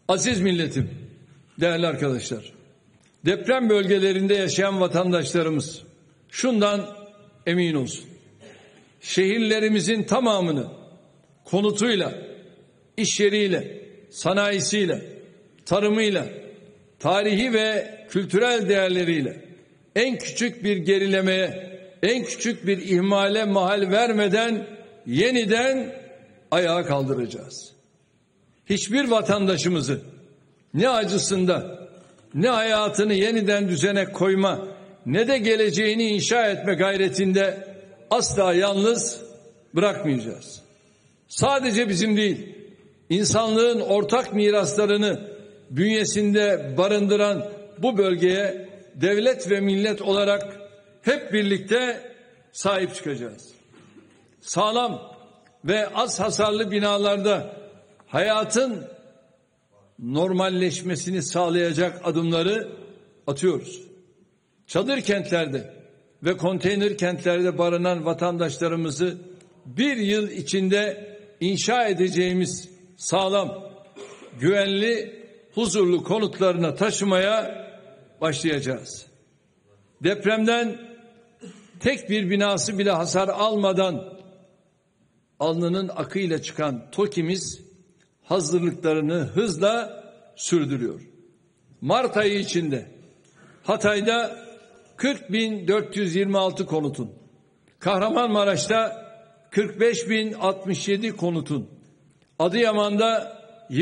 Aziz milletim, değerli arkadaşlar, deprem bölgelerinde yaşayan vatandaşlarımız şundan emin olsun. Şehirlerimizin tamamını konutuyla, iş yeriyle, sanayisiyle, tarımıyla, tarihi ve kültürel değerleriyle en küçük bir gerilemeye, en küçük bir ihmale mahal vermeden yeniden ayağa kaldıracağız. Hiçbir vatandaşımızı ne acısında, ne hayatını yeniden düzene koyma, ne de geleceğini inşa etme gayretinde asla yalnız bırakmayacağız. Sadece bizim değil, insanlığın ortak miraslarını bünyesinde barındıran bu bölgeye devlet ve millet olarak hep birlikte sahip çıkacağız. Sağlam ve az hasarlı binalarda hayatın normalleşmesini sağlayacak adımları atıyoruz. Çadır kentlerde ve konteyner kentlerde barınan vatandaşlarımızı bir yıl içinde inşa edeceğimiz sağlam, güvenli, huzurlu konutlarına taşımaya başlayacağız. Depremden tek bir binası bile hasar almadan alnının akıyla çıkan TOKİ'miz hazırlıklarını hızla sürdürüyor. Mart ayı içinde Hatay'da 40.426 konutun, Kahramanmaraş'ta 45.067 konutun, Adıyaman'da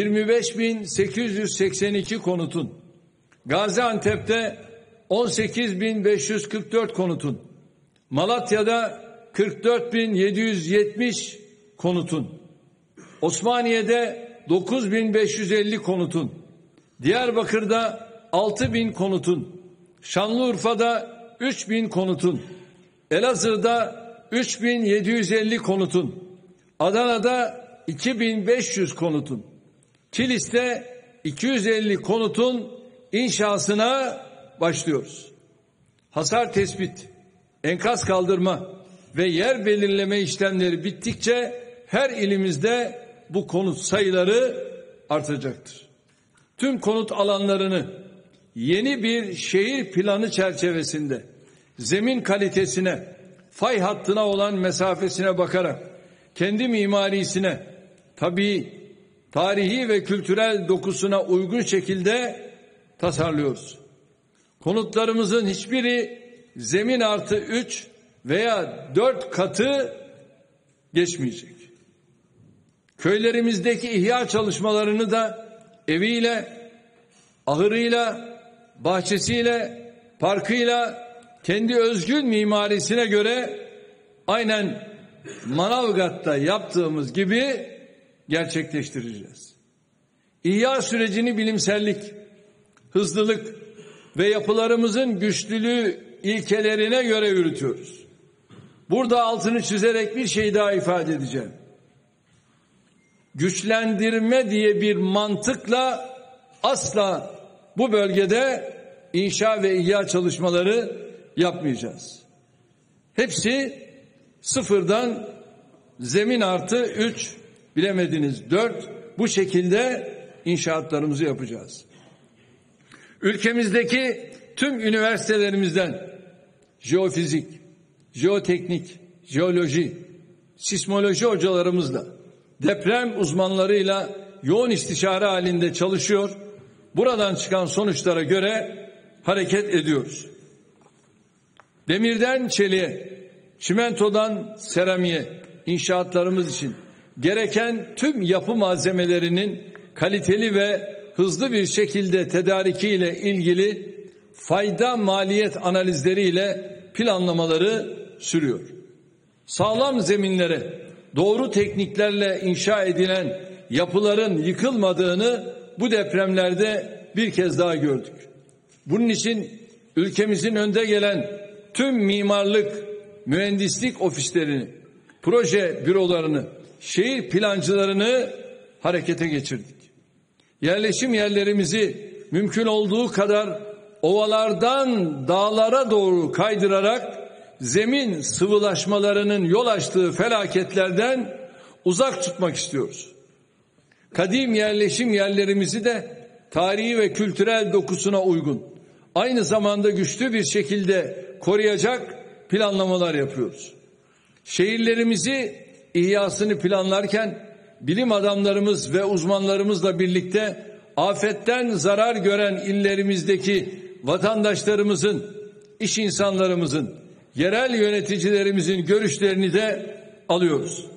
25.882 konutun, Gaziantep'te 18.544 konutun, Malatya'da 44.770 konutun, Osmaniye'de 9.550 konutun, Diyarbakır'da 6.000 konutun, Şanlıurfa'da 3.000 konutun, Elazığ'da 3.750 konutun, Adana'da 2.500 konutun, Kilis'te 250 konutun inşasına başlıyoruz. Hasar tespit, enkaz kaldırma ve yer belirleme işlemleri bittikçe her ilimizde bu konut sayıları artacaktır. Tüm konut alanlarını yeni bir şehir planı çerçevesinde zemin kalitesine, fay hattına olan mesafesine bakarak kendi mimarisine, tabii tarihi ve kültürel dokusuna uygun şekilde tasarlıyoruz. Konutlarımızın hiçbiri zemin artı 3 veya 4 katı geçmeyecek. Köylerimizdeki ihya çalışmalarını da eviyle, ahırıyla, bahçesiyle, parkıyla, kendi özgün mimarisine göre aynen Manavgat'ta yaptığımız gibi gerçekleştireceğiz. İhya sürecini bilimsellik, hızlılık ve yapılarımızın güçlülüğü ilkelerine göre yürütüyoruz. Burada altını çizerek bir şey daha ifade edeceğim. Güçlendirme diye bir mantıkla asla bu bölgede inşa ve ihya çalışmaları yapmayacağız. Hepsi sıfırdan zemin artı 3, bilemediniz 4, bu şekilde inşaatlarımızı yapacağız. Ülkemizdeki tüm üniversitelerimizden jeofizik, jeoteknik, jeoloji, sismoloji hocalarımızla, deprem uzmanlarıyla yoğun istişare halinde çalışıyor. Buradan çıkan sonuçlara göre hareket ediyoruz. Demirden çeliğe, çimentodan seramiğe inşaatlarımız için gereken tüm yapı malzemelerinin kaliteli ve hızlı bir şekilde tedarikiyle ilgili fayda maliyet analizleriyle planlamaları sürüyor. Sağlam zeminlere doğru tekniklerle inşa edilen yapıların yıkılmadığını bu depremlerde bir kez daha gördük. Bunun için ülkemizin önde gelen tüm mimarlık, mühendislik ofislerini, proje bürolarını, şehir plancılarını harekete geçirdik. Yerleşim yerlerimizi mümkün olduğu kadar ovalardan dağlara doğru kaydırarak zemin sıvılaşmalarının yol açtığı felaketlerden uzak tutmak istiyoruz. kadim yerleşim yerlerimizi de tarihi ve kültürel dokusuna uygun, aynı zamanda güçlü bir şekilde koruyacak planlamalar yapıyoruz. Şehirlerimizi ihyasını planlarken bilim adamlarımız ve uzmanlarımızla birlikte afetten zarar gören illerimizdeki vatandaşlarımızın, iş insanlarımızın, yerel yöneticilerimizin görüşlerini de alıyoruz.